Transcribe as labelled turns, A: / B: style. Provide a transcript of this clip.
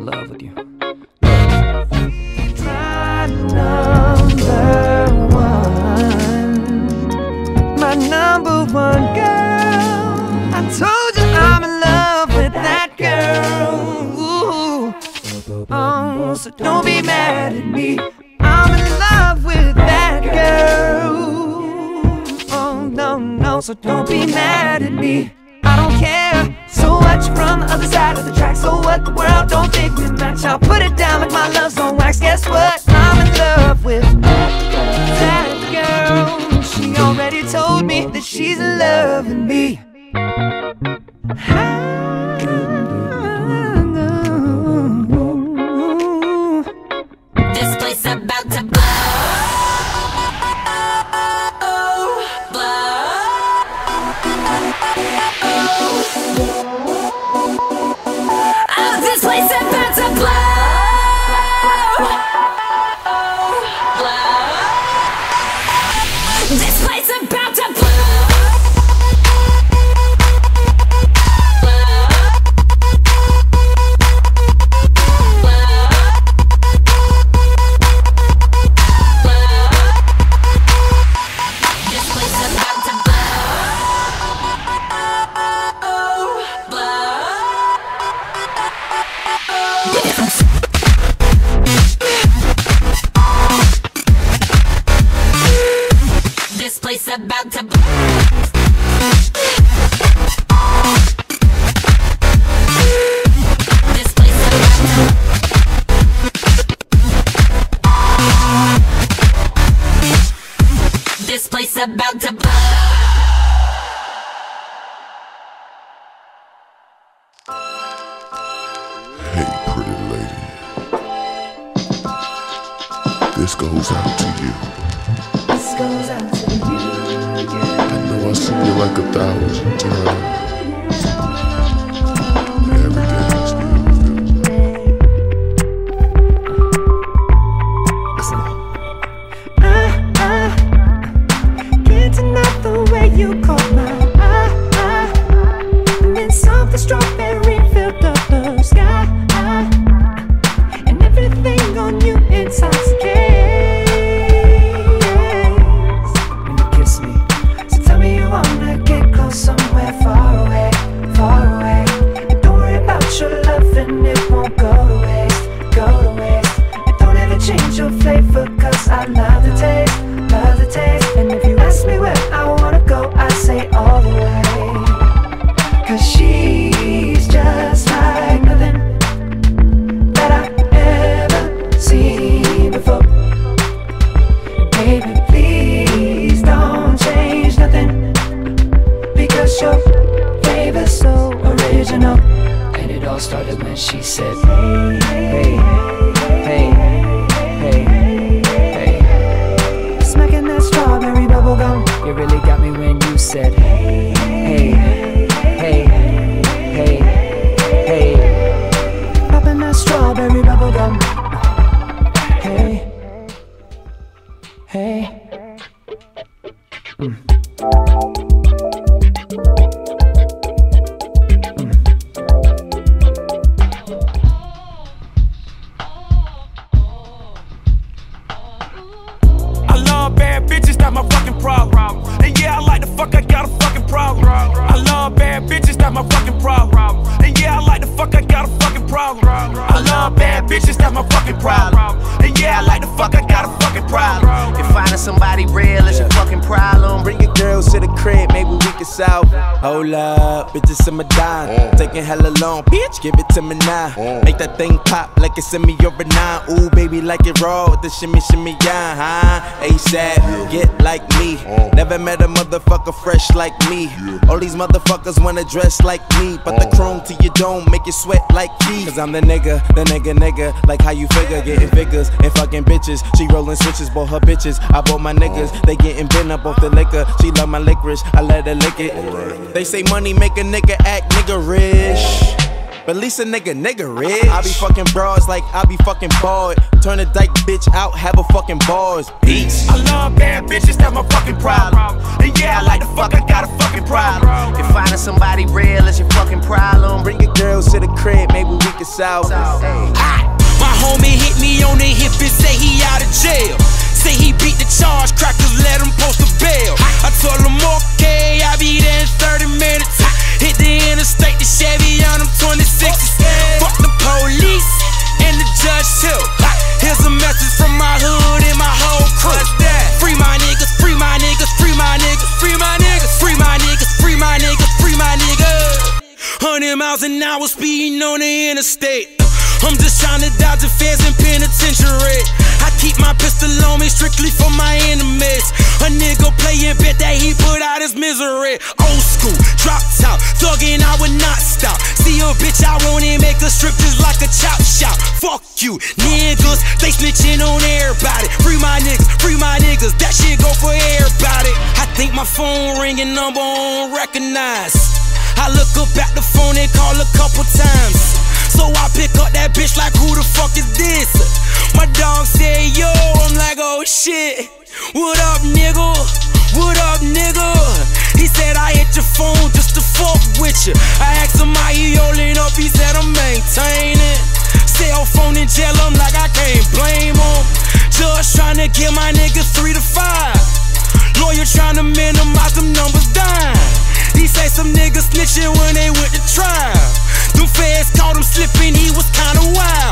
A: love with you.
B: My number one, my number one girl. I told you I'm in love with that girl. Ooh. Oh, so don't be mad at me. I'm in love with that girl. Oh no, no, so don't be mad at me. I don't care. So what, you from the other side of the track. So what, the world don't think we match. I'll put it down like my love's on wax. Guess what, I'm in love with that girl. She already told me that she's in love with me.
C: This place about to blow. Oh, this place about to blow. This place about to blow. This place about to blow. This place about to This place about to blow.
D: Hey, pretty lady. This goes out to you.
B: This goes out to you, yeah.
D: I know I see you like 1,000 times. Every day I still
B: Can't deny the way you caught my eye. And then something strawberry filled up the sky. And everything on you intoxicates. When you kiss me, so tell me you wanna get close somewhere far away, far away. And don't worry about your love and it won't go to waste, go to waste. And don't ever change your flavor, cause I love the taste, love the taste. And if you ask me where I wanna go, I say all the way. Cause she's just like nothing that I ever seen before. Baby, please don't change nothing, because your flavor's so original. And it all started when she said, hey, hey, hey, hey, hey, hey. Smacking that strawberry bubblegum. You really got me when you said, hey, hey, hey, hey, hey. Popping that strawberry bubblegum. Hey, hey.
E: I love bad bitches, that's my fucking problem. And yeah, I like the fuck, I got a fucking problem. I love bad bitches, that's my fucking problem. And yeah, I like the fuck, I got a fucking problem. I love bad bitches, that's my fucking problem. And yeah, I like the fuck, I got a fucking problem.
F: If finding somebody real is your fucking problem, bring your girls to the crib, maybe we can solve it. Hold up, bitches in my dime, taking hella long, bitch, give it to me now. Make that thing pop like it's in me over 9. Ooh, baby, like it raw with the shimmy, shimmy, yeah, huh? ASAP, get like me. Never met a motherfucker fresh like me. All these motherfuckers wanna dress like me, but the chrome to your dome make you sweat like me. Cause I'm the nigga, like how you figure, getting figures and fucking bitches. She rolling switches, bought her bitches. I bought my niggas, they getting bent up off the liquor. She love my licorice, I let her lick it. They say money make a nigga act niggerish, but at least a nigga rich. I be fucking broads like I be fucking bored. Turn a dyke bitch out, have a fucking bars. Peace.
E: I love bad bitches, that's my fucking problem. And yeah, I like the fuck, I got a fucking problem.
F: If finding somebody real is your fucking problem, bring your girls to the crib, maybe we can solve it.
A: homie hit me on the hip and say he out of jail. Say he beat the charge, crackers let him post a bail. I told him okay, I'll be there in 30 minutes. Hit the interstate, the Chevy on them 26s. Fuck the police and the judge too. Here's a message from my hood and my whole crew. Free my niggas, free my niggas, free my niggas, free my niggas, free my niggas, free my niggas, free my niggas. 100 miles an hour speeding on the interstate. I'm just trying to dodge the feds in penitentiary. I keep my pistol on me strictly for my enemies. A nigga playing bet that he put out his misery. Old school, drop top, thuggin', I would not stop. See a bitch, I want it, make her strip just like a chop shop. Fuck you, niggas, they snitching on everybody. Free my niggas, that shit go for everybody. I think my phone ringing, number on recognize. I look up at the phone and call a couple times. So I pick up that bitch like, who the fuck is this? My dog said, yo, I'm like, oh shit. What up, nigga? What up, nigga? He said, I hit your phone just to fuck with you. I asked him how he holding up, he said, I'm maintaining. Cell phone in jail, I'm like, I can't blame him. Judge trying to give my niggas 3 to 5. Lawyer trying to minimize them numbers down. He say some niggas snitching when they went to trial. Them feds caught him slipping, he was kinda wild.